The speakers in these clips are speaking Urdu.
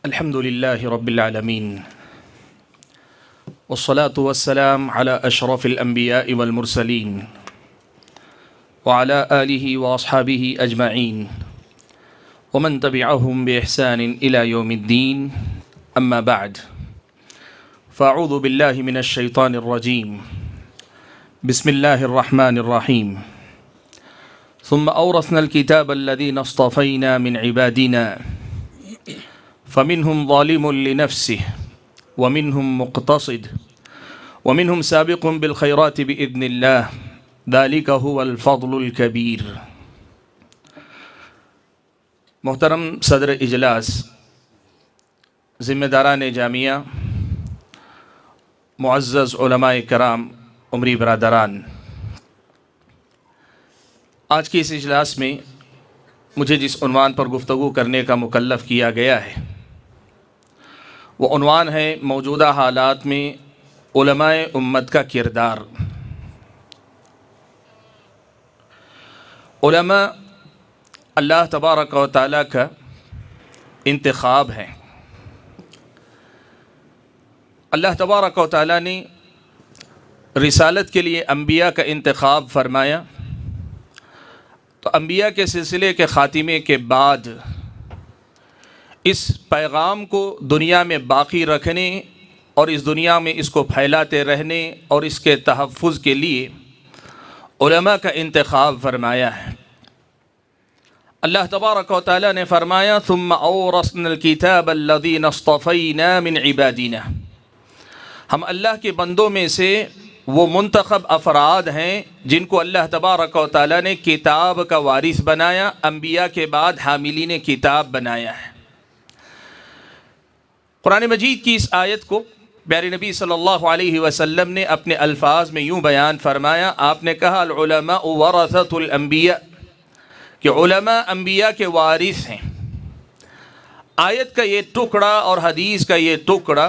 الحمد لله رب العالمين والصلاة والسلام على أشرف الأنبياء والمرسلين وعلى آله وأصحابه أجمعين ومن تبعهم بإحسان إلى يوم الدين أما بعد فأعوذ بالله من الشيطان الرجيم بسم الله الرحمن الرحيم ثم أورثنا الكتاب الذين اصطفينا من عبادنا فمنهم ظالم لنفسه ومنهم مقتصد ومنهم سابق بالخيرات بإذن الله ذلك هو الفضل الكبير۔ محترم صدر اجلاس، ذمہ داران جامعہ، معزز علماء کرام، عمری برادران، آج کی اس اجلاس میں مجھے جس عنوان پر گفتگو کرنے کا مکلف کیا گیا ہے وہ عنوان ہے موجودہ حالات میں علماء امت کا کردار۔ علماء اللہ تبارک و تعالیٰ کا انتخاب ہے۔ اللہ تبارک و تعالیٰ نے رسالت کے لیے انبیاء کا انتخاب فرمایا، تو انبیاء کے سلسلے کے خاتمے کے بعد اس پیغام کو دنیا میں باقی رکھنے اور اس دنیا میں اس کو پھیلاتے رہنے اور اس کے تحفظ کے لیے علماء کا انتخاب فرمایا ہے۔ اللہ تبارک و تعالیٰ نے فرمایا ثم اورثنا الکتاب الذین اصطفینا من عبادنا، ہم اللہ کے بندوں میں سے وہ منتخب افراد ہیں جن کو اللہ تبارک و تعالیٰ نے کتاب کا وارث بنایا، انبیاء کے بعد حاملین کتاب بنایا ہے۔ قرآن مجید کی اس آیت کو پیارے نبی صلی اللہ علیہ وسلم نے اپنے الفاظ میں یوں بیان فرمایا، آپ نے کہا العلماء ورثۃ الانبیاء، کہ علماء انبیاء کے وارث ہیں۔ آیت کا یہ ٹکڑا اور حدیث کا یہ ٹکڑا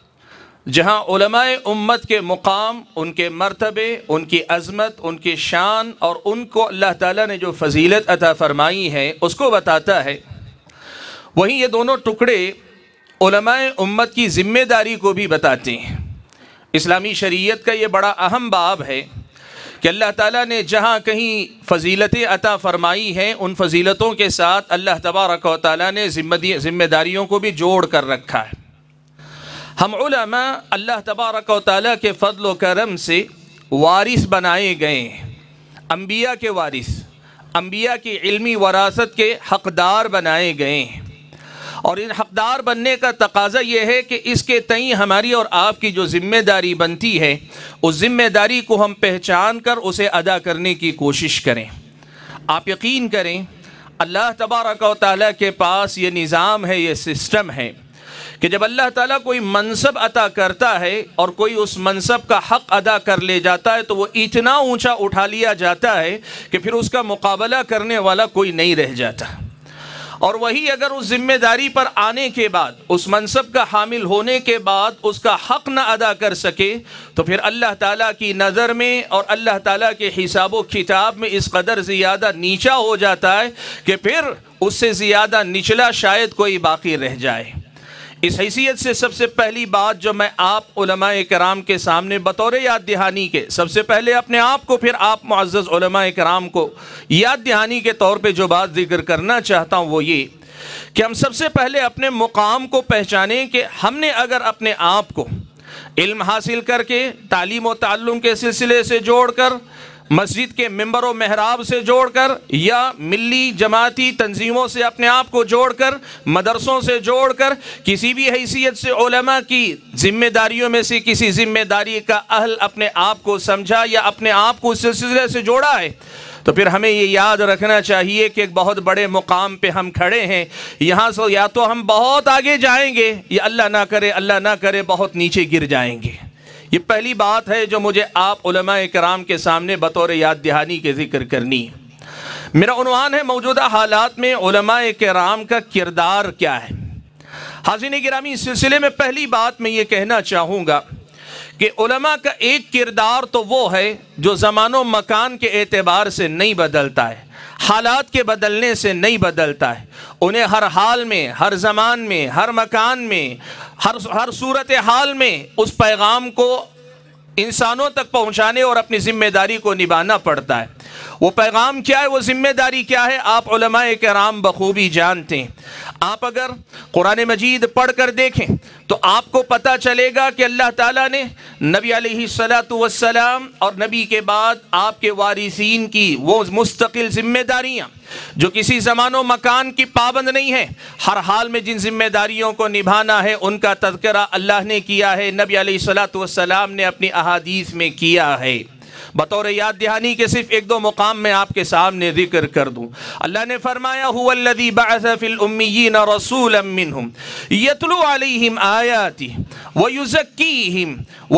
جہاں علماء امت کے مقام، ان کے مرتبے، ان کی عظمت، ان کی شان اور ان کو اللہ تعالیٰ نے جو فضیلت عطا فرمائی ہے اس کو بتاتا ہے، وہیں یہ دونوں ٹکڑے علماء امت کی ذمہ داری کو بھی بتاتے ہیں۔ اسلامی شریعت کا یہ بڑا اہم باب ہے کہ اللہ تعالیٰ نے جہاں کہیں فضیلتیں عطا فرمائی ہیں ان فضیلتوں کے ساتھ اللہ تبارک و تعالیٰ نے ذمہ داریوں کو بھی جوڑ کر رکھا ہے۔ ہم علماء اللہ تبارک و تعالیٰ کے فضل و کرم سے وارث بنائے گئے ہیں، انبیاء کے وارث، انبیاء کی علمی وراثت کے حقدار بنائے گئے ہیں، اور ان حقدار بننے کا تقاضا یہ ہے کہ اس کے تئیں ہماری اور آپ کی جو ذمہ داری بنتی ہے اس ذمہ داری کو ہم پہچان کر اسے ادا کرنے کی کوشش کریں۔ آپ یقین کریں اللہ تبارک و تعالیٰ کے پاس یہ نظام ہے، یہ سسٹم ہے کہ جب اللہ تعالیٰ کوئی منصب عطا کرتا ہے اور کوئی اس منصب کا حق ادا کر لے جاتا ہے تو وہ اتنا اونچا اٹھا لیا جاتا ہے کہ پھر اس کا مقابلہ کرنے والا کوئی نہیں رہ جاتا، اور وہی اگر اس ذمہ داری پر آنے کے بعد، اس منصب کا حامل ہونے کے بعد اس کا حق نہ ادا کر سکے تو پھر اللہ تعالیٰ کی نظر میں اور اللہ تعالیٰ کے حساب و کتاب میں اس قدر زیادہ نیچا ہو جاتا ہے کہ پھر اس سے زیادہ نچلا شاید کوئی باقی رہ جائے۔ اس حیثیت سے سب سے پہلی بات جو میں آپ علماء کرام کے سامنے بطور یاد دہانی کے، سب سے پہلے اپنے آپ کو پھر آپ معزز علماء کرام کو یاد دہانی کے طور پہ جو بات ذکر کرنا چاہتا ہوں وہ یہ کہ ہم سب سے پہلے اپنے مقام کو پہچانیں کہ ہم نے اگر اپنے آپ کو علم حاصل کر کے، تعلیم و تعلم کے سلسلے سے جوڑ کر، مسجد کے ممبر و محراب سے جوڑ کر، یا ملی جماعتی تنظیموں سے اپنے آپ کو جوڑ کر، مدرسوں سے جوڑ کر، کسی بھی حیثیت سے علماء کی ذمہ داریوں میں سے کسی ذمہ داری کا اہل اپنے آپ کو سمجھا یا اپنے آپ کو اس سلسلے سے جوڑا ہے، تو پھر ہمیں یہ یاد رکھنا چاہیے کہ ایک بہت بڑے مقام پہ ہم کھڑے ہیں۔ یہاں سے یا تو ہم بہت آگے جائیں گے یا اللہ نہ کرے بہت نیچے گر جائیں گے۔ یہ پہلی بات ہے جو مجھے آپ علماء کرام کے سامنے بطور یاد دہانی کے ذکر کرنی ہے۔ میرا عنوان ہے موجودہ حالات میں علماء کرام کا کردار کیا ہے۔ حاضرین گرامی، اس سلسلے میں پہلی بات میں یہ کہنا چاہوں گا کہ علماء کا ایک کردار تو وہ ہے جو زمان و مکان کے اعتبار سے نہیں بدلتا ہے، حالات کے بدلنے سے نہیں بدلتا ہے، انہیں ہر حال میں، ہر زمان میں، ہر مکان میں، ہر صورت حال میں اس پیغام کو انسانوں تک پہنچانے اور اپنی ذمہ داری کو نبھانا پڑتا ہے۔ وہ پیغام کیا ہے، وہ ذمہ داری کیا ہے، آپ علماء کرام بخوبی جانتے ہیں۔ آپ اگر قرآن مجید پڑھ کر دیکھیں تو آپ کو پتہ چلے گا کہ اللہ تعالیٰ نے نبی علیہ الصلاۃ والسلام اور نبی کے بعد آپ کے وارثین کی وہ مستقل ذمہ داریاں جو کسی زمان و مکان کی پابند نہیں ہے، ہر حال میں جن ذمہ داریوں کو نبھانا ہے ان کا تذکرہ اللہ نے کیا ہے، نبی علیہ الصلاۃ والسلام نے اپنی احادیث میں کیا ہے۔ بطور یاد دہانی کے صرف ایک دو مقام میں آپ کے سامنے ذکر کر دوں۔ اللہ نے فرمایا هو الذی بعث فی الامیین رسولا منہم یتلو علیہم آیاتہ ویزکیہم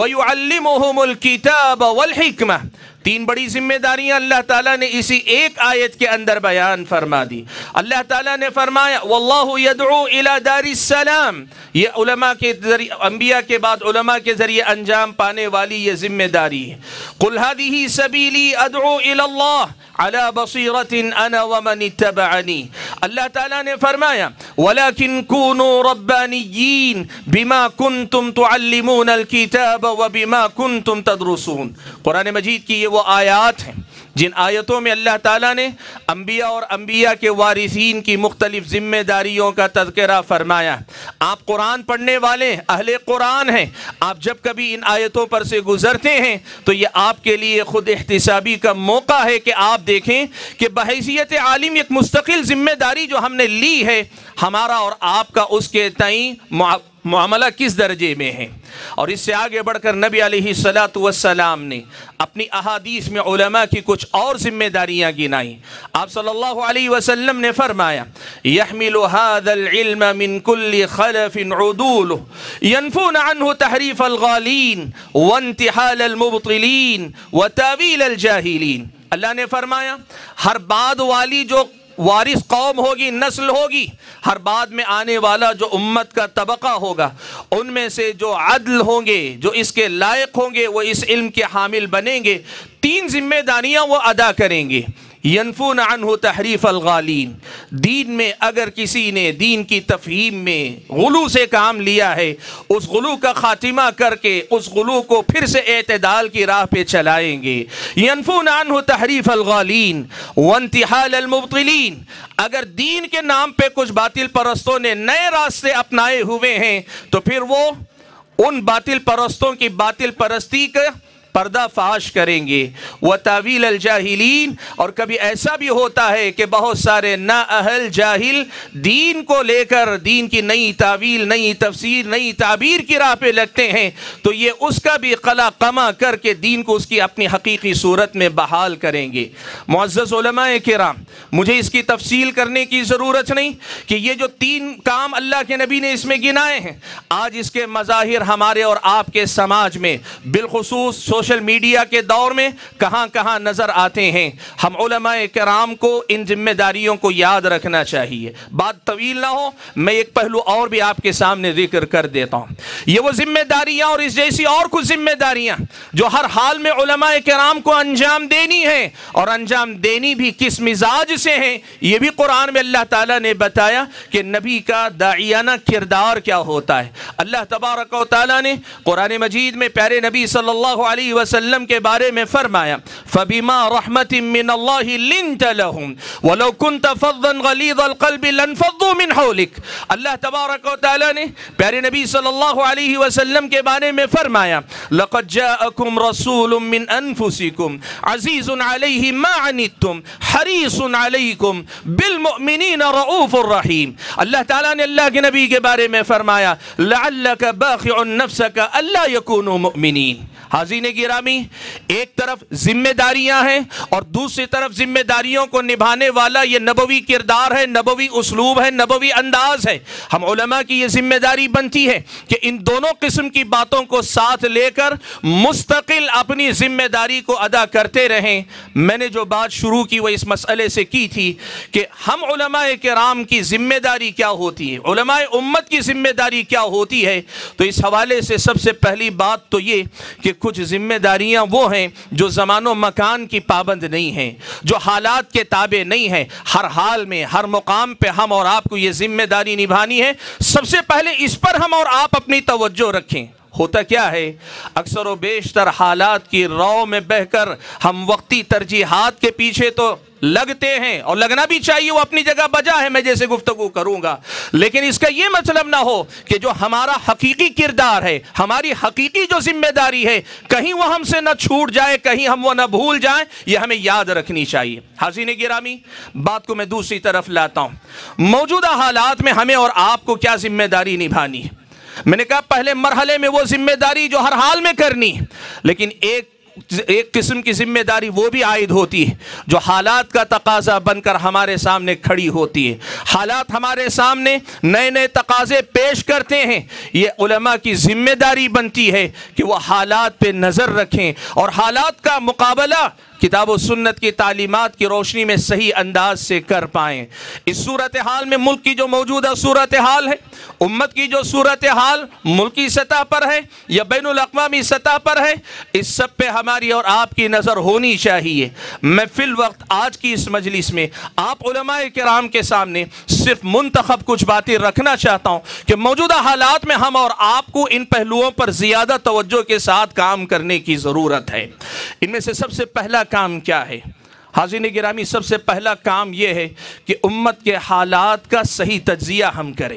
ویعلمہم الکتاب والحکمہ۔ تین بڑی ذمہ داریاں اللہ تعالیٰ نے اسی ایک آیت کے اندر بیان فرما دی۔ اللہ تعالیٰ نے فرمایا واللہ یدعو الی دار السلام، یہ علماء کے ذریعے، انبیاء کے بعد علماء کے ذریعے انجام پانے والی یہ ذمہ داری ہے۔ قل هذه سبیلی ادعو الی اللہ علی بصیرۃ انا ومن اتبعنی۔ اللہ تعالیٰ نے فرمایا ولکن کونوا ربانیین بما کنتم تعلمون الکتاب وبما کنتم تدرسون۔ قرآن مجید کی یہ وہ آیات ہیں جن آیتوں میں اللہ تعالیٰ نے انبیاء اور انبیاء کے وارثین کی مختلف ذمہ داریوں کا تذکرہ فرمایا۔ آپ قرآن پڑھنے والے اہل قرآن ہیں، آپ جب کبھی ان آیتوں پر سے گزرتے ہیں تو یہ آپ کے لیے خود احتسابی کا موقع ہے کہ آپ دیکھیں کہ بحیثیت عالم ایک مستقل ذمہ داری جو ہم نے لی ہے، ہمارا اور آپ کا اس کے تئیں معاملہ کس درجے میں ہے۔ اور اس سے آگے بڑھ کر نبی علیہ الصلاۃ والسلام نے اپنی احادیث میں علماء کی کچھ اور ذمہ داریاں گنائیں۔ آپ صلی اللہ علیہ وسلم نے فرمایا یحمل هذا العلم من كل خلف عدول ينفون عنه تحریف الغالین وانتحال المبطلین وتاویل الجاہلین۔ اللہ نے فرمایا ہر بعد والی جو وارث قوم ہوگی، نسل ہوگی، ہر بعد میں آنے والا جو امت کا طبقہ ہوگا، ان میں سے جو عدل ہوں گے، جو اس کے لائق ہوں گے، وہ اس علم کے حامل بنیں گے۔ تین ذمہ داریاں وہ ادا کریں گے۔ ینفون عنہ تحریف الغالین، دین میں اگر کسی نے دین کی تفہیم میں غلو سے کام لیا ہے، اس غلو کا خاتمہ کر کے اس غلو کو پھر سے اعتدال کی راہ پہ چلائیں گے۔ ینفون عنہ تحریف الغالین وانتحال المبطلین، اگر دین کے نام پہ کچھ باطل پرستوں نے نئے راستے اپنائے ہوئے ہیں تو پھر وہ ان باطل پرستوں کی باطل پرستی کا پردہ فاش کریں گے۔ وتاویل الجاہلین، اور کبھی ایسا بھی ہوتا ہے کہ بہت سارے نااہل جاہل دین کو لے کر دین کی نئی تعویل، نئی تفسیر، نئی تعبیر کی راہ پہ لگتے ہیں تو یہ اس کا بھی قلع قمع کر کے دین کو اس کی اپنی حقیقی صورت میں بحال کریں گے۔ معزز علماء کرام، مجھے اس کی تفصیل کرنے کی ضرورت نہیں کہ یہ جو تین کام اللہ کے نبی نے اس میں گنائے ہیں، آج اس کے مظاہر ہمارے اور آپ کے سماج میں بالخصوص سوشل میڈیا کے دور میں کہاں کہاں نظر آتے ہیں۔ ہم علماء کرام کو ان ذمہ داریوں کو یاد رکھنا چاہیے۔ بات طویل نہ ہو، میں ایک پہلو اور بھی آپ کے سامنے ذکر کر دیتا ہوں۔ یہ وہ ذمہ داریاں اور اس جیسی اور کچھ ذمہ داریاں جو ہر حال میں علماء کرام کو انجام دینی ہے، اور انجام دینی بھی کس مزاج سے ہیں یہ بھی قرآن میں اللہ تعالیٰ نے بتایا کہ نبی کا داعیانہ کردار کیا ہوتا ہے۔ اللہ تبارک و تعالیٰ نے قرآن مجید میں پیارے نبی صلی اللہ علیہ وسلم کے بارے میں فرمایا فَبِمَا رَحْمَةٍ مِّنَ اللَّهِ لِنْتَ لَهُمْ وَلَوْ كُنْتَ فَظًّا غَلِيظَ الْقَلْبِ لَانفَضُّوا مِنْ حَوْلِكَ۔ اللہ تبارک و تعالیٰ نے پیارے نبی صلی اللہ علیہ وسلم کے بارے میں فرمایا لَقَدْ جَاءَكُمْ رَسُولٌ مِّنْ أَنفُسِكُمْ عَزِيزٌ عَلَيْهِ مَا عَنِتُّمْ حَرِيصٌ عَلَيْكُمْ بِالْمُؤْمِنِينَ رَؤُوفٌ رَحِيمٌ۔ اللہ تعالیٰ نے اللہ کے نبی کے بارے میں فرمایا لَعَلَّكَ بَاخِعٌ نَفْسَكَ أَلَّا يَكُونُوا مُؤْمِنِينَ۔ حاضرین گرامی، ایک طرف ذمہ داریاں ہیں اور دوسری طرف ذمہ داریوں کو نبھانے والا یہ نبوی کردار ہے، نبوی اسلوب ہے، نبوی انداز ہے۔ ہم علماء کی یہ ذمہ داری بنتی ہے کہ ان دونوں قسم کی باتوں کو ساتھ لے کر مستقل اپنی ذمہ داری کو ادا کرتے رہیں۔ میں نے جو بات شروع کی وہ اس مسئلے سے کی تھی کہ ہم علماء کرام کی ذمہ داری کیا ہوتی ہے، علماء امت کی ذمہ داری کیا ہوتی ہے۔ تو اس حوالے سے سب سے پہلی بات تو یہ کہ کچھ ذمہ ذمہ داریاں وہ ہیں جو زمان و مکان کی پابند نہیں ہیں، جو حالات کے تابع نہیں ہیں۔ ہر حال میں، ہر مقام پہ ہم اور آپ کو یہ ذمہ داری نبھانی ہے۔ سب سے پہلے اس پر ہم اور آپ اپنی توجہ رکھیں۔ ہوتا کیا ہے، اکثر و بیشتر حالات کی رو میں بہہ کر ہم وقتی ترجیحات کے پیچھے تو لگتے ہیں، اور لگنا بھی چاہیے، وہ اپنی جگہ بجا ہے، میں جیسے گفتگو کروں گا، لیکن اس کا یہ مطلب نہ ہو کہ جو ہمارا حقیقی کردار ہے، ہماری حقیقی جو ذمہ داری ہے، کہیں وہ ہم سے نہ چھوٹ جائے، کہیں ہم وہ نہ بھول جائیں، یہ ہمیں یاد رکھنی چاہیے۔ حاضرین گرامی، بات کو میں دوسری طرف لاتا ہوں۔ موجودہ حالات میں ہمیں اور آپ کو کیا ذمہ داری نبھانی ہے؟ میں نے کہا پہلے مرحلے میں وہ ذمہ داری جو ہر حال میں کرنی ہے، لیکن ایک قسم کی ذمہ داری وہ بھی عائد ہوتی ہے جو حالات کا تقاضا بن کر ہمارے سامنے کھڑی ہوتی ہے۔ حالات ہمارے سامنے نئے نئے تقاضے پیش کرتے ہیں، یہ علماء کی ذمہ داری بنتی ہے کہ وہ حالات پہ نظر رکھیں اور حالات کا مقابلہ کتاب و سنت کی تعلیمات کی روشنی میں صحیح انداز سے کر پائیں۔ اس صورتحال میں ملک کی جو موجودہ صورتحال ہے، امت کی جو صورتحال ملکی سطح پر ہے یا بین الاقوامی سطح پر ہے، اس سب پہ ہماری اور آپ کی نظر ہونی چاہیے۔ میں فی الوقت آج کی اس مجلس میں آپ علماء کرام کے سامنے صرف منتخب کچھ باتیں رکھنا چاہتا ہوں کہ موجودہ حالات میں ہم اور آپ کو ان پہلوؤں پر زیادہ توجہ کے ساتھ کام کرنے کی ضرورت ہے۔ ان میں سے سب سے پہلا کام کیا ہے؟ حاضرین گرامی، سب سے پہلا کام یہ ہے کہ امت کے حالات کا صحیح تجزیہ ہم کریں۔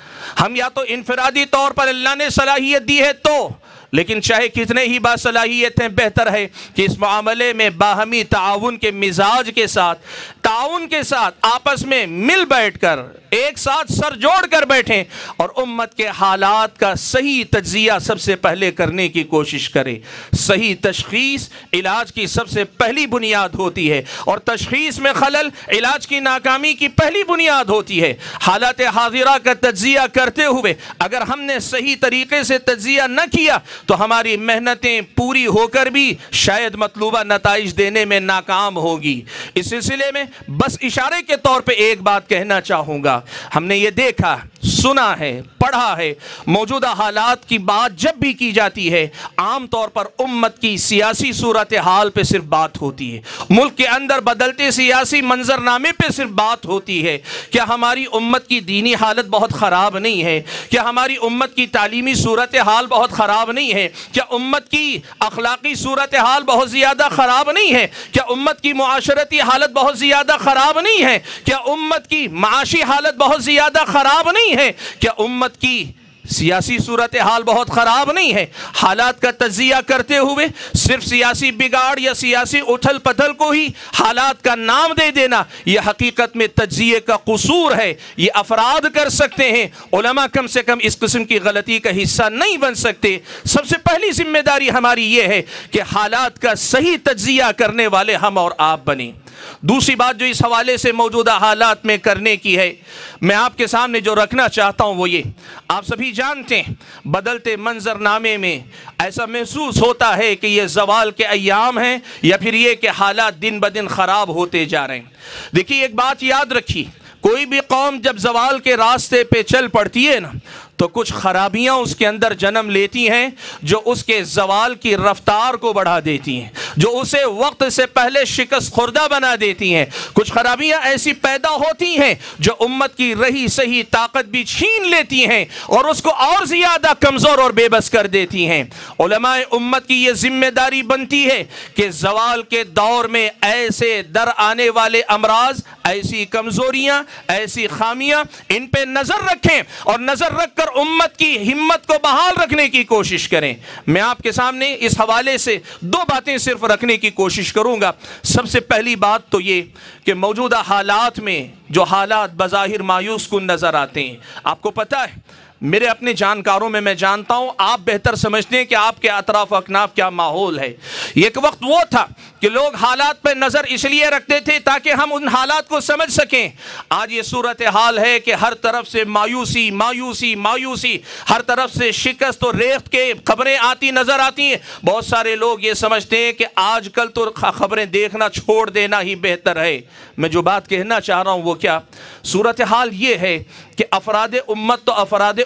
ہم یا تو انفرادی طور پر اللہ نے صلاحیت دی ہے تو، لیکن چاہے کتنے ہی باصلاحیت ہیں، بہتر ہے کہ اس معاملے میں باہمی تعاون کے مزاج کے ساتھ، تعاون کے ساتھ آپس میں مل بیٹھ کر ایک ساتھ سر جوڑ کر بیٹھیں اور امت کے حالات کا صحیح تجزیہ سب سے پہلے کرنے کی کوشش کریں۔ صحیح تشخیص علاج کی سب سے پہلی بنیاد ہوتی ہے، اور تشخیص میں خلل علاج کی ناکامی کی پہلی بنیاد ہوتی ہے۔ حالات حاضرہ کا تجزیہ کرتے ہوئے اگر ہم نے صحیح طریقے سے تجزیہ نہ کیا تو ہماری محنتیں پوری ہو کر بھی شاید مطلوبہ نتائج دینے میں ناکام ہوگی۔ اس سلسلے میں بس اشارے کے طور پہ ایک بات کہنا چاہوں گا، ہم نے یہ دیکھا، سنا ہے، پڑھا ہے، موجودہ حالات کی بات جب بھی کی جاتی ہے عام طور پر امت کی سیاسی صورتحال پہ صرف بات ہوتی ہے، ملک کے اندر بدلتے سیاسی منظرنامے پہ صرف بات ہوتی ہے۔ کیا ہماری امت کی دینی حالت بہت خراب نہیں ہے؟ کیا ہماری امت کی تعلیمی صورتحال بہت خراب نہیں ہے؟ کیا امت کی اخلاقی صورتحال بہت زیادہ خراب نہیں ہے؟ کیا امت کی معاشرتی حالت بہت زیادہ خراب نہیں ہے؟ کیا امت کی معاشی حالت بہت زیادہ خراب نہیں ہے؟ کیا امت کی سیاسی صورتحال بہت خراب نہیں ہے؟ حالات کا تجزیہ کرتے ہوئے صرف سیاسی بگاڑ یا سیاسی اتھل پتھل کو ہی حالات کا نام دے دینا، یہ حقیقت میں تجزیے کا قصور ہے۔ یہ افراد کر سکتے ہیں، علماء کم سے کم اس قسم کی غلطی کا حصہ نہیں بن سکتے۔ سب سے پہلی ذمہ داری ہماری یہ ہے کہ حالات کا صحیح تجزیہ کرنے والے ہم اور آپ بنیں۔ دوسری بات جو اس حوالے سے موجودہ حالات میں کرنے کی ہے، میں آپ کے سامنے جو رکھنا چاہتا ہوں وہ یہ، آپ سبھی جانتے ہیں بدلتے منظرنامے میں ایسا محسوس ہوتا ہے کہ یہ زوال کے ایام ہیں یا پھر یہ کہ حالات دن بدن خراب ہوتے جا رہے ہیں۔ دیکھیے ایک بات یاد رکھیے، کوئی بھی قوم جب زوال کے راستے پہ چل پڑتی ہے نا تو کچھ خرابیاں اس کے اندر جنم لیتی ہیں جو اس کے زوال کی رفتار کو بڑھا دیتی ہیں، جو اسے وقت سے پہلے شکست خوردہ بنا دیتی ہیں۔ کچھ خرابیاں ایسی پیدا ہوتی ہیں جو امت کی رہی صحیح طاقت بھی چھین لیتی ہیں اور اس کو اور زیادہ کمزور اور بے بس کر دیتی ہیں۔ علماء امت کی یہ ذمہ داری بنتی ہے کہ زوال کے دور میں ایسے در آنے والے امراض، ایسی کمزوریاں، ایسی خامیاں، ان پہ نظر رکھیں اور نظر رکھ کر امت کی ہمت کو بحال رکھنے کی کوشش کریں۔ میں آپ کے سامنے اس حوالے سے دو باتیں صرف رکھنے کی کوشش کروں گا۔ سب سے پہلی بات تو یہ کہ موجودہ حالات میں جو حالات بظاہر مایوس کن نظر آتے ہیں، آپ کو پتہ ہے میرے اپنے جانکاروں میں میں جانتا ہوں، آپ بہتر سمجھتے ہیں کہ آپ کے اطراف و اکناف کیا ماحول ہے۔ ایک وقت وہ تھا کہ لوگ حالات پہ نظر اس لیے رکھتے تھے تاکہ ہم ان حالات کو سمجھ سکیں۔ آج یہ صورتحال ہے کہ ہر طرف سے مایوسی مایوسی مایوسی، ہر طرف سے شکست و ریخت کے خبریں آتی نظر آتی ہیں۔ بہت سارے لوگ یہ سمجھتے ہیں کہ آج کل تو خبریں دیکھنا چھوڑ دینا ہی بہتر ہے۔ میں جو بات کہنا چاہ رہا ہوں وہ کیا؟ صورتحال یہ ہے کہ افراد امت تو افراد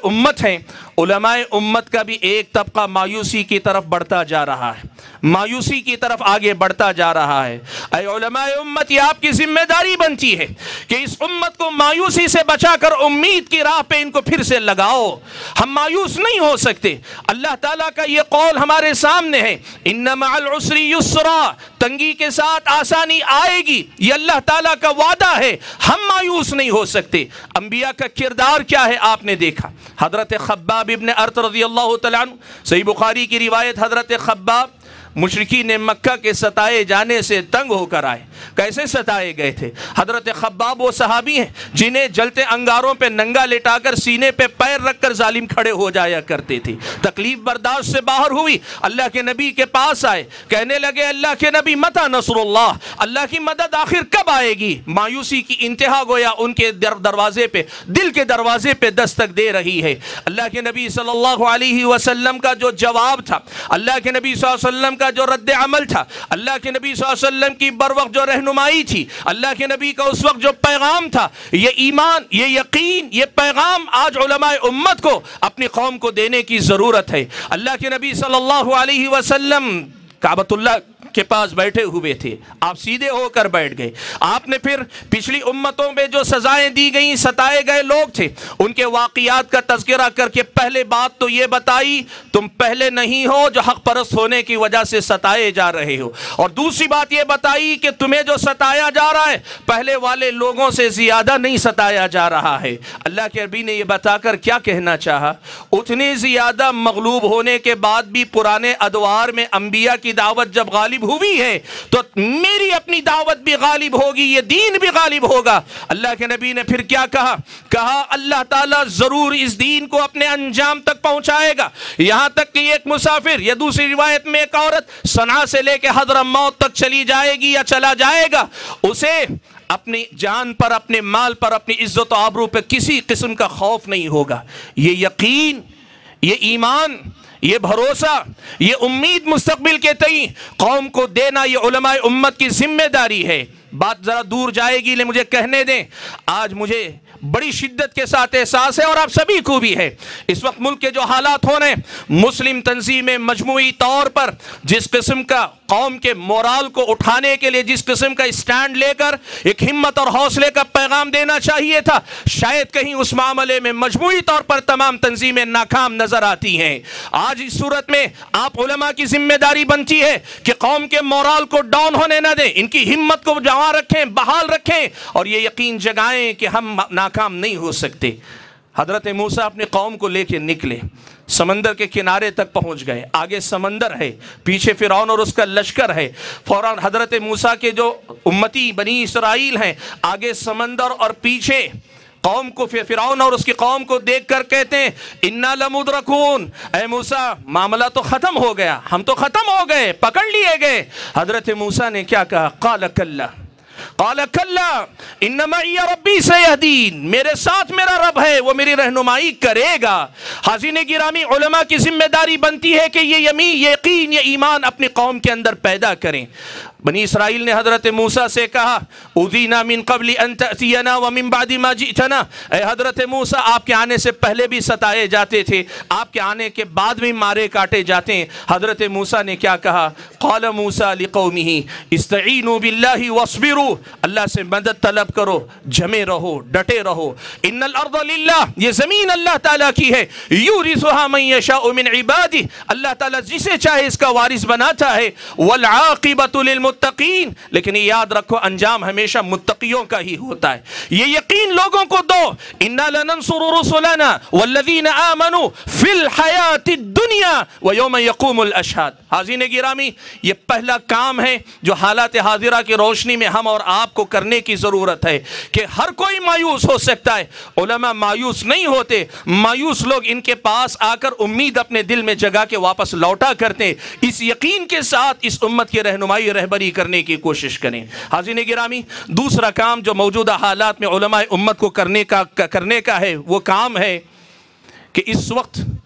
उम्मत हैं, उलमाए उम्मत का भी एक तबका मायूसी की तरफ बढ़ता जा रहा है, मायूसी की तरफ आगे बढ़ता जा रहा है। ऐ उलमाए उम्मत, ये आपकी जिम्मेदारी बनती है कि इस उम्मत को मायूसी से बचाकर उम्मीद की राह पे इनको फिर से लगाओ। हम मायूस नहीं हो सकते। अल्लाह ताला का ये कौल हमारे सामने है, इन्ना मअल उसरी युस्रा, तंगी के साथ आसानी आएगी, ये अल्लाह ताला का वादा है। हम मायूस नहीं हो सकते। अंबिया का किरदार क्या है आपने देखा। हजरत खब्बाब इब्न अर्त रज़ियल्लाहु तआला अन्हु, सही बुखारी की रिवायत, हजरत खब्बाब मुशरिकीन मक्का के सताए जाने से तंग होकर आए। कैसे सताए गए थे? हजरत खब्बाब वो सहाबी हैं जिन्हें जलते अंगारों पे नंगा लेटाकर सीने पे पैर रखकर जालिम खड़े हो जाया करते थे। तकलीफ बर्दाश्त से बाहर हुई, अल्लाह के नबी के पास आए, कहने लगे अल्लाह के नबी मता नसरुल्लाह, अल्लाह की मदद आखिर कब आएगी। मायूसी की इंतहा गोया उनके दरवाजे पे, दिल के दरवाजे पे दस्तक दे रही है। अल्लाह के नबी सल्लल्लाहु अलैहि वसल्लम का जो जवाब था, अल्लाह के नबी सल्लल्लाहु अलैहि वसल्लम का जो रद्द अमल था, अल्लाह के नबी सल्लल्लाहु अलैहि वसल्लम की बर वक्त जो रहनुमाई थी, अल्लाह के नबी का उस वक्त जो पैगाम था, ये ईमान, ये यकीन, ये पैगाम आज उलमाए उम्मत को अपनी कौम को देने की ज़रूरत है। अल्लाह के नबी सल्लल्लाहु अलैहि वसल्लम काबतुल्लाह के पास बैठे हुए थे, आप सीधे होकर बैठ गए। आपने फिर पिछली उम्मतों में जो सजाएं दी गई, सताए गए लोग थे, उनके वाक़ियात का तज़किरा करके पहले बात तो ये बताई, तुम पहले नहीं हो जो हक़ परस्त होने की वजह से सताए जा रहे हो, और दूसरी बात ये बताई कि तुम्हें जो सताया जा रहा है पहले वाले लोगों से ज़्यादा नहीं सताया जा रहा है। अल्लाह के नबी ने ये बताकर क्या कहना चाहा, उतनी ज़्यादा मग़लूब होने के बाद भी पुराने अदवार में अंबिया की दावत जब गालिब हुई है तो मेरी अपनी दावत भी गालिब होगी, ये दीन भी गालिब होगा। अल्लाह के नबी ने फिर क्या कहा, कहा अल्लाह ताला जरूर इस दीन को अपने अंजाम तक पहुंचाएगा। यहां तक कि एक मुसाफिर या दूसरी रिवायत में एक औरत सना से लेकर हज़रमौत तक चली जाएगी या चला जाएगा, उसे अपनी जान पर, अपने माल पर, अपनी इज्जत और आबरू पर किसी किस्म का खौफ नहीं होगा। ये यकीन, ये ईमान, ये भरोसा, ये उम्मीद मुस्तकबिल के तई कौम को देना ये उलमाए उम्मत की जिम्मेदारी है। बात ज़रा दूर जाएगी, लेकिन मुझे कहने दें, आज मुझे बड़ी शिद्दत के साथ एहसास है और आप सभी को भी है, इस वक्त मुल्क के जो हालात हो रहे हैं, मुस्लिम तंजीमें मजमूई तौर पर जिस किस्म का कौम के मोराल को उठाने के लिए जिस किस्म का स्टैंड लेकर एक हिम्मत और हौसले का पैगाम देना चाहिए था, शायद कहीं उस मामले में मजमूई तौर पर तमाम तंजीमें नाकाम नजर आती हैं। आज इस सूरत में आप उलमा की जिम्मेदारी बनती है कि कौम के मोराल को डाउन होने न दें, इनकी हिम्मत को जमा रखें, बहाल रखें और ये यकीन जगाएं कि हम नाकाम नहीं हो सकते। हजरत मूसा अपनी कौम को लेकर निकले, समंदर के किनारे तक पहुंच गए, आगे समंदर है, पीछे फिरौन और उसका लश्कर है। फौरन हजरत मूसा के जो उम्मती बनी इसराइल हैं, आगे समंदर और पीछे कौम को, फिरौन और उसकी कौम को देखकर कहते हैं इन्ना लमुदरकून, ऐ मूसा मामला तो ख़त्म हो गया, हम तो ख़त्म हो गए, पकड़ लिए गए। हजरत मूसा ने क्या कहा, क़ाल कल्ला, क़ाल कल्ला इन्ना मई रब्बी सयहदीन, मेरे साथ मेरा रब है, वो मेरी रहनुमाई करेगा। हाज़िन गिरामी, उलमा की जिम्मेदारी बनती है कि ये यकीन, ये ईमान अपनी कौम के अंदर पैदा करें। बनी इसराइल ने हज़रत मूसा से कहा उज़ीना मिन क़ब्ल अन तअतियना व मिन बादि मा जिअतना, ऐ हज़रत मूसा आपके आने से पहले भी सताए जाते थे, आपके आने के बाद भी मारे काटे जाते हैं। हज़रत मूसा ने क्या कहा, क़ाल मूसा लिक़ौमिही इस्तईनु बिल्लाहि वस्बिरू, अल्लाह से मदद तलब करो, जमे रहो, डटे रहो। इन्नल अर्ज़ लिल्लाह, ये ज़मीन अल्लाह ताला की है, यूरिसुहा मन यशाउ मिन इबादिही, अल्लाह ताला जिसे चाहे इसका वारिस बनाता है। वल आक़िबतु लिल मुत्तकीन, लेकिन याद रखो अंजाम हमेशा मुत्तकियों का ही होता है। ये यकीन लोगों को दो, इन्ना लनंसुरु रुसुलना वल्लज़ीना आमनू फिल हयातिद दुनिया व यौम यक़ूमुल अशहाद। हाज़िन गिरामी, ये पहला काम है जो हालात हाजिरा की रोशनी में हम और आपको करने की ज़रूरत है कि हर कोई मायूस हो सकता है, उलमा मायूस नहीं होते। मायूस लोग इनके पास आकर उम्मीद अपने दिल में जगा के वापस लौटा करते, इस यकीन के साथ इस उम्मत की रहनुमाई रहबरी करने की कोशिश करें। हाज़िन गिरामी, दूसरा काम जो मौजूदा हालात में उलमाए उम्मत को करने का है, वो काम है कि इस वक्त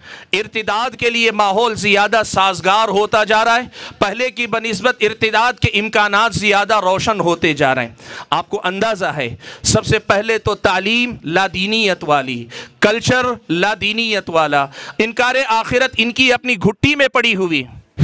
ارتداد کے لیے ماحول زیادہ سازگار ہوتا جا رہا ہے، پہلے کی بنسبت ارتداد کے امکانات زیادہ روشن ہوتے جا رہے ہیں۔ آپ کو اندازہ ہے سب سے پہلے تو تعلیم لادینیت والی، کلچر لادینیت والا، انکار آخرت ان کی اپنی گھٹی میں پڑی ہوئی۔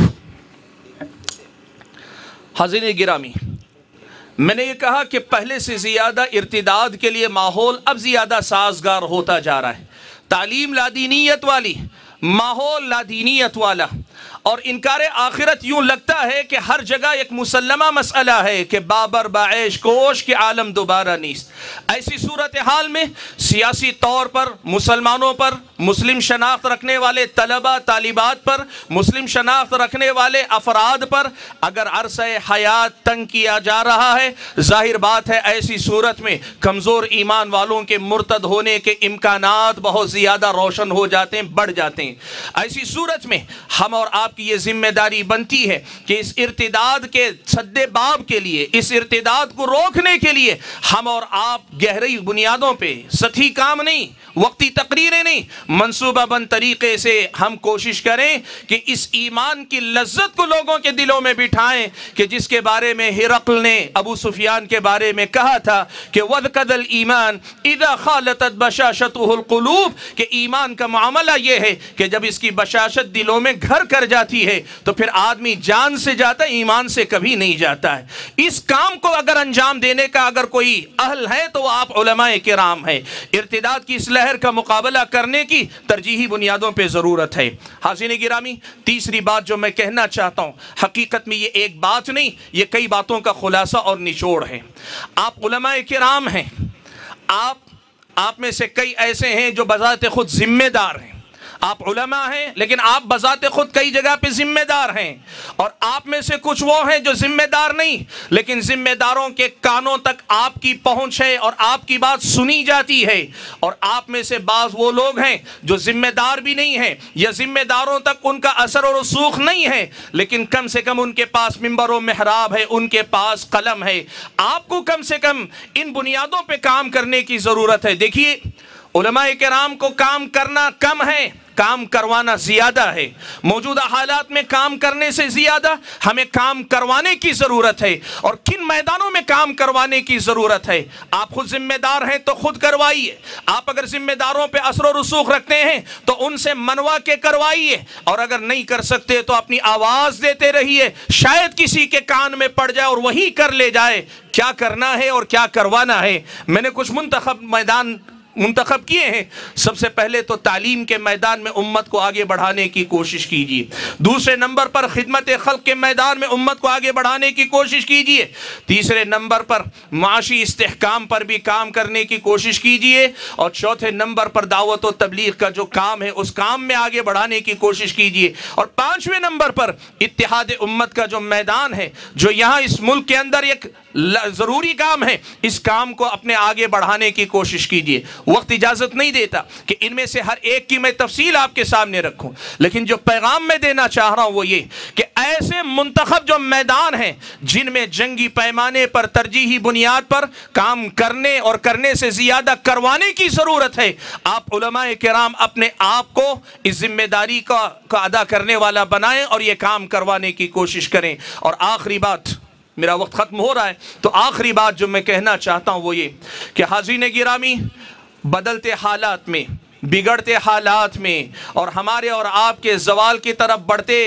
حاضرین گرامی، میں نے یہ کہا کہ پہلے سے زیادہ ارتداد کے لیے ماحول اب زیادہ سازگار ہوتا جا رہا ہے، تعلیم لادینیت والی، ماحول لادینیت والا، اور انکار آخرت یوں لگتا ہے کہ ہر جگہ ایک مسلمہ مسئلہ ہے کہ بابر بعیش کوش کے عالم دوبارہ نیست۔ ایسی صورتحال میں سیاسی طور پر مسلمانوں پر، مسلم شناخت رکھنے والے طلبہ طالبات پر، مسلم شناخت رکھنے والے افراد پر اگر عرصہ حیات تنگ کیا جا رہا ہے، ظاہر بات ہے ایسی صورت میں کمزور ایمان والوں کے مرتد ہونے کے امکانات بہت زیادہ روشن ہو جاتے ہیں، بڑھ جاتے ہیں۔ ایسی صورت میں ہم اور آپ کی یہ ذمہ داری بنتی ہے کہ اس ارتداد کے سد باب کے لیے، اس ارتداد کو روکنے کے لیے ہم اور آپ گہری بنیادوں پہ، سطحی کام نہیں، وقتی تقریریں نہیں، منصوبہ بند طریقے سے ہم کوشش کریں کہ اس ایمان کی لذت کو لوگوں کے دلوں میں بٹھائیں کہ جس کے بارے میں ہرقل نے ابو سفیان کے بارے میں کہا تھا کہ وَذْقَدَ الْإِيمَانِ اِذَا خَالَتَتْ بَشَاشَتُهُ الْقُلُوبِ، کہ ایمان کا معاملہ یہ ہے کہ جب اس کی بشاشت دلوں میں گھر کر جاتی ہے تو پھر آدمی جان سے جاتا ہے، ایمان سے کبھی نہیں جاتا ہے۔ اس کام کو اگر انجام دینے کا اگر کوئی اہل ہے تو وہ آپ علماء کرام ہیں۔ ارتداد کی اس لہر کا مقابلہ کرنے کی ترجیحی بنیادوں پہ ضرورت ہے۔ حاضرین گرامی، تیسری بات جو میں کہنا چاہتا ہوں، حقیقت میں یہ ایک بات نہیں، یہ کئی باتوں کا خلاصہ اور نچوڑ ہے۔ آپ علماء کرام ہیں، آپ میں سے کئی ایسے ہیں جو بذات خود ذمہ دار ہیں۔ آپ علماء ہیں لیکن آپ بذات خود کئی جگہ پہ ذمہ دار ہیں، اور آپ میں سے کچھ وہ ہیں جو ذمہ دار نہیں لیکن ذمہ داروں کے کانوں تک آپ کی پہنچ ہے اور آپ کی بات سنی جاتی ہے، اور آپ میں سے بعض وہ لوگ ہیں جو ذمہ دار بھی نہیں ہیں یا ذمہ داروں تک ان کا اثر و رسوخ نہیں ہے، لیکن کم سے کم ان کے پاس منبر و محراب ہے، ان کے پاس قلم ہے۔ آپ کو کم سے کم ان بنیادوں پہ کام کرنے کی ضرورت ہے۔ دیکھیے، علماء کرام کو کام کرنا کم ہے، کام کروانا زیادہ ہے۔ موجودہ حالات میں کام کرنے سے زیادہ ہمیں کام کروانے کی ضرورت ہے، اور کن میدانوں میں کام کروانے کی ضرورت ہے۔ آپ خود ذمہ دار ہیں تو خود کروائیے، آپ اگر ذمہ داروں پہ اثر و رسوخ رکھتے ہیں تو ان سے منوا کے کروائیے، اور اگر نہیں کر سکتے تو اپنی آواز دیتے رہیے، شاید کسی کے کان میں پڑ جائے اور وہی کر لے جائے کیا کرنا ہے اور کیا کروانا ہے۔ میں نے کچھ میدان منتخب کیے ہیں۔ سب سے پہلے تو تعلیم کے میدان میں امت کو آگے بڑھانے کی کوشش کیجیے، دوسرے نمبر پر خدمت خلق کے میدان میں امت کو آگے بڑھانے کی کوشش کیجیے، تیسرے نمبر پر معاشی استحکام پر بھی کام کرنے کی کوشش کیجیے، اور چوتھے نمبر پر دعوت و تبلیغ کا جو کام ہے اس کام میں آگے بڑھانے کی کوشش کیجیے، اور پانچویں نمبر پر اتحاد امت کا جو میدان ہے، جو یہاں اس ملک کے اندر ایک ضروری کام ہے، اس کام کو اپنے آگے بڑھانے کی کوشش کیجیے۔ وقت اجازت نہیں دیتا کہ ان میں سے ہر ایک کی میں تفصیل آپ کے سامنے رکھوں، لیکن جو پیغام میں دینا چاہ رہا ہوں وہ یہ کہ ایسے منتخب جو میدان ہیں جن میں جنگی پیمانے پر ترجیحی بنیاد پر کام کرنے اور کرنے سے زیادہ کروانے کی ضرورت ہے، آپ علماء کرام اپنے آپ کو اس ذمہ داری کا ادا کرنے والا بنائیں اور یہ کام کروانے کی کوشش کریں۔ اور آخری بات، میرا وقت ختم ہو رہا ہے تو آخری بات جو میں کہنا چاہتا ہوں وہ یہ کہ حاضرین گرامی، بدلتے حالات میں، بگڑتے حالات میں، اور ہمارے اور آپ کے زوال کی طرف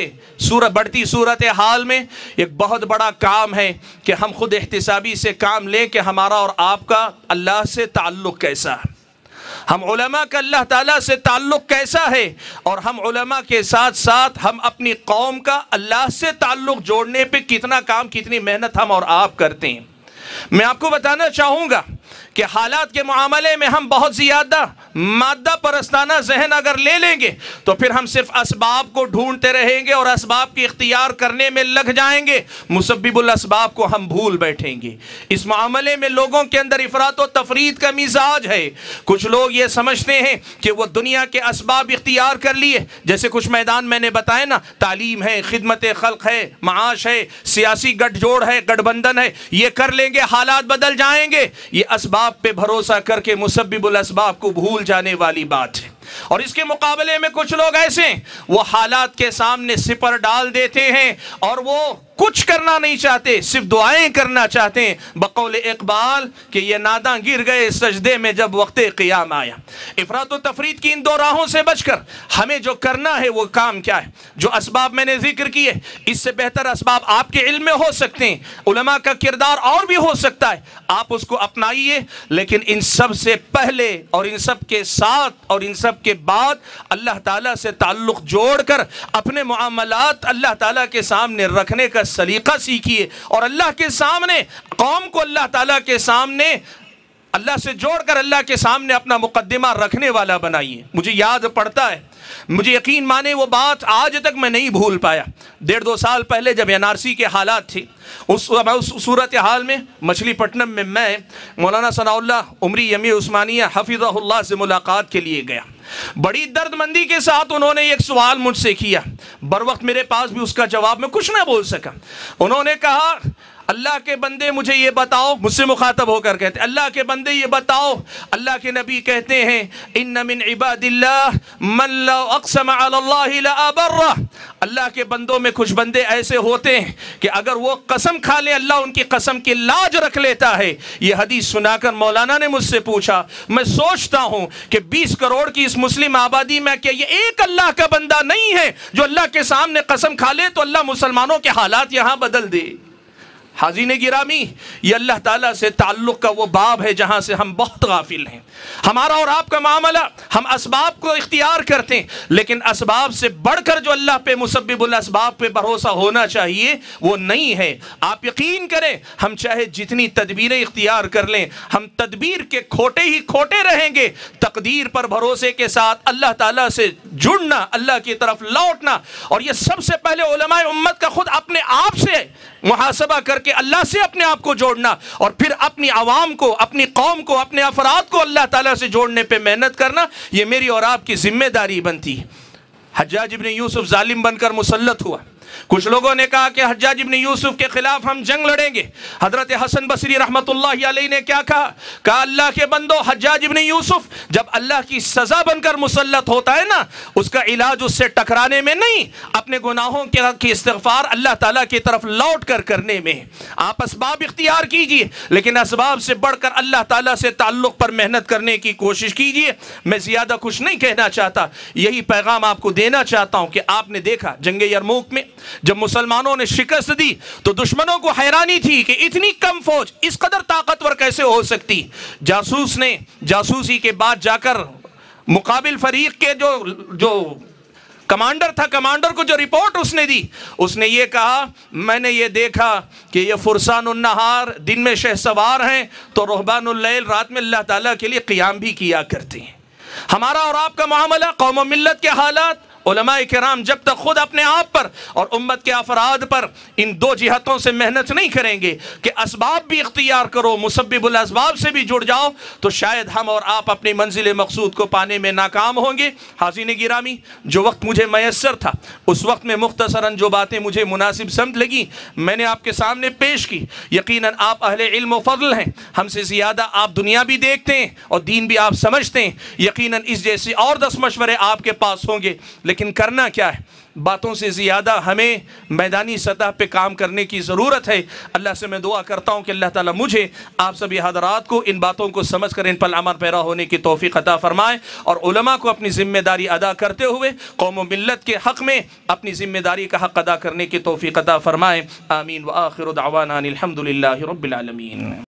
بڑھتی صورتحال میں ایک بہت بڑا کام ہے کہ ہم خود احتسابی سے کام لیں کہ ہمارا اور آپ کا اللہ سے تعلق کیسا ہے، ہم علماء کا اللہ تعالیٰ سے تعلق کیسا ہے، اور ہم علماء کے ساتھ ساتھ ہم اپنی قوم کا اللہ سے تعلق جوڑنے پہ کتنا کام، کتنی محنت ہم اور آپ کرتے ہیں۔ میں آپ کو بتانا چاہوں گا کہ حالات کے معاملے میں ہم بہت زیادہ مادہ پرستانہ ذہن اگر لے لیں گے تو پھر ہم صرف اسباب کو ڈھونڈتے رہیں گے اور اسباب کی اختیار کرنے میں لگ جائیں گے، مسبب الاسباب کو ہم بھول بیٹھیں گے۔ اس معاملے میں لوگوں کے اندر افراط و تفرید کا مزاج ہے۔ کچھ لوگ یہ سمجھتے ہیں کہ وہ دنیا کے اسباب اختیار کر لیے، جیسے کچھ میدان میں نے بتایا نا، تعلیم ہے، خدمت خلق ہے، معاش ہے، سیاسی گٹھ جوڑ ہے، گٹھ بندھن ہے، یہ کر لیں گے حالات بدل جائیں گے۔ یہ اسباب پہ بھروسہ کر کے مسبب الاسباب کو بھول جانے والی بات ہے۔ اور اس کے مقابلے میں کچھ لوگ ایسے ہیں وہ حالات کے سامنے سپر ڈال دیتے ہیں اور وہ کچھ کرنا نہیں چاہتے، صرف دعائیں کرنا چاہتے ہیں۔ بقول اقبال کہ یہ ناداں گر گئے سجدے میں جب وقت قیام آیا۔ افراط و تفریط کی ان دو راہوں سے بچ کر ہمیں جو کرنا ہے وہ کام کیا ہے؟ جو اسباب میں نے ذکر کیے، اس سے بہتر اسباب آپ کے علم میں ہو سکتے ہیں، علماء کا کردار اور بھی ہو سکتا ہے، آپ اس کو اپنائیے، لیکن ان سب سے پہلے اور ان سب کے ساتھ اور ان سب کے بعد اللہ تعالیٰ سے تعلق جوڑ کر اپنے معاملات اللہ تعالیٰ کے سامنے رکھنے کا سلیقہ سیکھیے، اور اللہ کے سامنے قوم کو اللہ تعالیٰ کے سامنے اللہ سے جوڑ کر اللہ کے سامنے اپنا مقدمہ رکھنے والا بنائیے۔ مجھے یاد پڑتا ہے، مجھے یقین مانے وہ بات آج تک میں نہیں بھول پایا، 1.5-2 سال پہلے جب NRC کے حالات تھے، اس صورتحال میں مچھلی پٹنم میں مولانا ثناء اللہ عمری یمی عثمانیہ حفظہ اللہ سے ملاقات کے لیے گیا۔ بڑی درد مندی کے ساتھ انہوں نے ایک سوال مجھ سے کیا، بر وقت میرے پاس بھی اس کا جواب میں کچھ نہ بول سکا۔ انہوں نے کہا اللہ کے بندے مجھے یہ بتاؤ، مجھ سے مخاطب ہو کر کہتے اللہ کے بندے یہ بتاؤ، اللہ کے نبی کہتے ہیں ان من عباد اللہ من لو اقسم علی اللہ لابرہ، اللہ کے بندوں میں کچھ بندے ایسے ہوتے ہیں کہ اگر وہ قسم کھا لے اللہ ان کی قسم کی لاج رکھ لیتا ہے۔ یہ حدیث سنا کر مولانا نے مجھ سے پوچھا، میں سوچتا ہوں کہ 20 کروڑ کی اس مسلم آبادی میں کہ یہ ایک اللہ کا بندہ نہیں ہے جو اللہ کے سامنے قسم کھا لے تو اللہ مسلمانوں کے حالات یہاں بدل دے۔ حاضرین گرامی، یہ اللہ تعالیٰ سے تعلق کا وہ باب ہے جہاں سے ہم بہت غافل ہیں۔ ہمارا اور آپ کا معاملہ، ہم اسباب کو اختیار کرتے ہیں، لیکن اسباب سے بڑھ کر جو اللہ پہ مسبب الاسباب پہ بھروسہ ہونا چاہیے وہ نہیں ہے۔ آپ یقین کریں، ہم چاہے جتنی تدبیریں اختیار کر لیں، ہم تدبیر کے کھوٹے ہی کھوٹے رہیں گے۔ تقدیر پر بھروسے کے ساتھ اللہ تعالیٰ سے جڑنا، اللہ کی طرف لوٹنا، اور یہ سب سے پہلے علماء امت کا خود اپنے آپ سے محاسبہ کر کے اللہ سے اپنے آپ کو جوڑنا، اور پھر اپنی عوام کو، اپنی قوم کو، اپنے افراد کو اللہ تعالیٰ سے جوڑنے پہ محنت کرنا، یہ میری اور آپ کی ذمہ داری بنتی ہے۔ حجاج ابن یوسف ظالم بن کر مسلط ہوا، کچھ لوگوں نے کہا کہ حجاج ابن یوسف کے خلاف ہم جنگ لڑیں گے۔ حضرت حسن بصری رحمت اللہ علیہ نے کیا کہا؟ کہا اللہ کے بندو، حجاج ابن یوسف جب اللہ کی سزا بن کر مسلط ہوتا ہے نا، اس کا علاج اس سے ٹکرانے میں نہیں، اپنے گناہوں کی استغفار اللہ تعالیٰ کی طرف لوٹ کر کرنے میں۔ آپ اسباب اختیار کیجئے، لیکن اسباب سے بڑھ کر اللہ تعالیٰ سے تعلق پر محنت کرنے کی کوشش کیجئے۔ میں زیادہ کچھ نہیں کہنا چاہتا، یہی پیغام آپ کو دینا چاہتا ہوں کہ آپ نے دیکھا جنگ یرموک میں جب مسلمانوں نے شکست دی تو دشمنوں کو حیرانی تھی کہ اتنی کم فوج اس قدر طاقتور کیسے ہو سکتی۔ جاسوس نے جاسوسی کے بعد جا کر مقابل فریق کے جو کمانڈر تھا، کمانڈر کو جو رپورٹ اس نے دی، اس نے یہ کہا میں نے یہ دیکھا کہ یہ فرسان النہار دن میں شہ سوار ہیں تو رہبان اللیل رات میں اللہ تعالیٰ کے لیے قیام بھی کیا کرتے ہیں۔ ہمارا اور آپ کا معاملہ، قوم و ملت کے حالات، علماء کرام جب تک خود اپنے آپ پر اور امت کے افراد پر ان دو جہتوں سے محنت نہیں کریں گے کہ اسباب بھی اختیار کرو، مسبب الاسباب سے بھی جڑ جاؤ، تو شاید ہم اور آپ اپنی منزل مقصود کو پانے میں ناکام ہوں گے۔ حاضرین گرامی، جو وقت مجھے میسر تھا اس وقت میں مختصراً جو باتیں مجھے مناسب سمجھ لگی میں نے آپ کے سامنے پیش کی۔ یقیناً آپ اہل علم و فضل ہیں، ہم سے زیادہ آپ دنیا بھی دیکھتے ہیں اور دین بھی آپ سمجھتے ہیں، یقیناً اس جیسے اور 10 مشورے آپ کے پاس ہوں گے، لیکن کرنا کیا ہے؟ باتوں سے زیادہ ہمیں میدانی سطح پہ کام کرنے کی ضرورت ہے۔ اللہ سے میں دعا کرتا ہوں کہ اللہ تعالیٰ مجھے، آپ سبھی حضرات کو ان باتوں کو سمجھ کر ان پر عمل پیرا ہونے کی توفیق عطا فرمائے، اور علماء کو اپنی ذمہ داری ادا کرتے ہوئے قوم و ملت کے حق میں اپنی ذمہ داری کا حق ادا کرنے کی توفیق عطا فرمائے۔ آمین وآخر دعوانا الحمدللہ رب العالمین۔